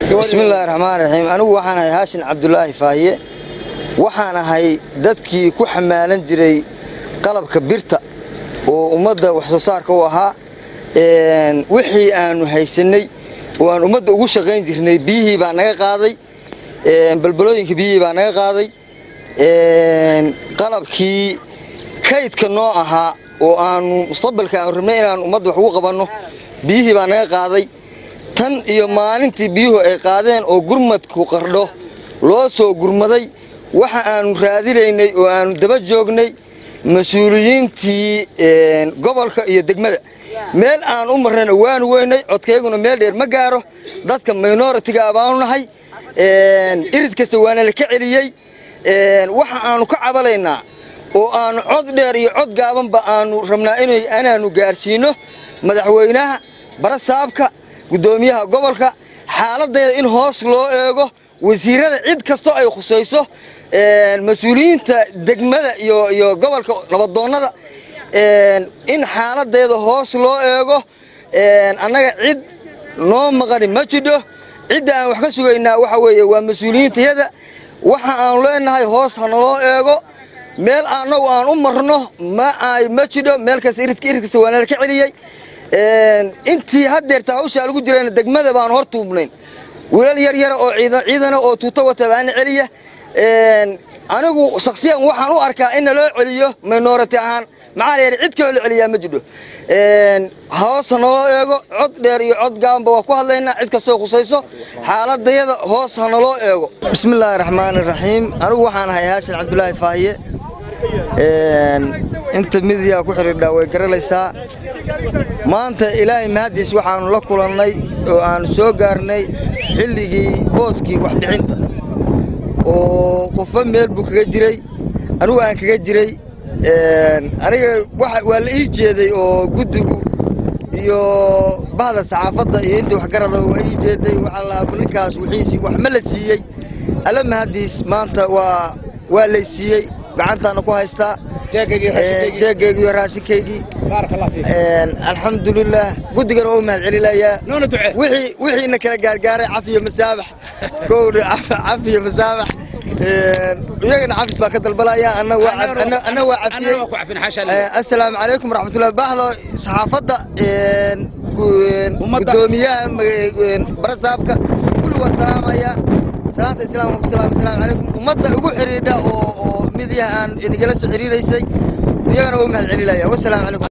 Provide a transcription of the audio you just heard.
بسم الله الرحمن الرحيم أنا وحنا هاشم عبد الله فاهية وحنا هاي دتكي كحمالن جري قلب كبيرته ومدة وحصار كوها وحي أنو هيسني وأنو مدة وش غين جرني بيه بعناه قاضي بالبلوين كبيه بعناه قاضي قلب كي كيد كنوعها وأنو مستقبل كان رمينا أنو مدة حقوق بنو بيه بعناه قاضي tan iyo maalintii biyuhu ay qaadeen oo gurmadku qardho loo soo gurmaday waxa aanu raadilaynay oo aanu daba joognay mas'uuliyiintii gobolka iyo degmada meel aan u marnayna waan weynay codkeeguna meel dheer ma gaaro dadka minority-ga abaanu nahay irid kasta waana la ka celiyay waxa aanu ka cabalaynaa oo aanu cod dheer iyo cod gaabanba aanu rabnaa inaanu gaarsiino madaxweynaha barasaabka gudoomiyaha gobolka xaaladdeeda in hoos loo eego wasiirada cid kasto ay khusayso mas'uuliyiinta degmada iyo gobolka nabadoonnada in xaaladdeeda hoos loo eego annaga cid noo maqani ma jidho cidda aan wax ka sugaynaa waxa weeye waa mas'uuliyiintayada waxa aan leenahay hoos ha naloo eego meel annagu aan u marno ma jidho meel kasta irid kasta waana la ka celiyey intii haddeerta hawsha lagu jireen degmada baan hor tuubnayn wiilal yar oo ciidana oo tuuto wata baan celiya anigu shakhsiyan waxaan u arkaa in loo celiyo minority ahaan maxaa leeyahay cid kale loo celiyaa ma jiro hoos naloo eego cod dheer iyo cod gaanba waa ku hadlaynaa cid kastoo khusayso xaaladayada hoos naloo eego bismillaahir rahmaanir rahiim anigu waxaan ahay Haashin Cabdullaahi Faahiye inta midiya ku xiriirda way garanaysaa maanta ilaahay mahadiis waxaanu la kulannay oo aan soo gaarnay xilligii booskii wax bixinta oo qofa meel buu kaga jiray anigu aan kaga jiray aniga waa la ii jeeday oo guddigu iyo bahda saxaafadda iyo inta wax garada waa ii jeeday waxa la ninkaas wixiisi wax ma la siiyey alla mahadiis maanta waa la siiyey gacantaana ku haystaa jeegaygi iyo raashinkaygii barakallahu fiik alxamdulillah guddigana oo mahad celinaya wixiina kala gaargaaray cafiyo masaabax koowda cafiyo masaabax iyagana cafis baa ka dalbalaya anna waa cafiyey assalaamu calaykum waraxmatullahi bahda saxaafadda gudoomiyaha barasaabka kulli waa salaamaya salaanta islaamka assalaamu calaykum ummadda ugu xiriidha oo midiyaha aan inagala soo xiriiraysay iyagana waa mahad celinaya wassalaamu calaykum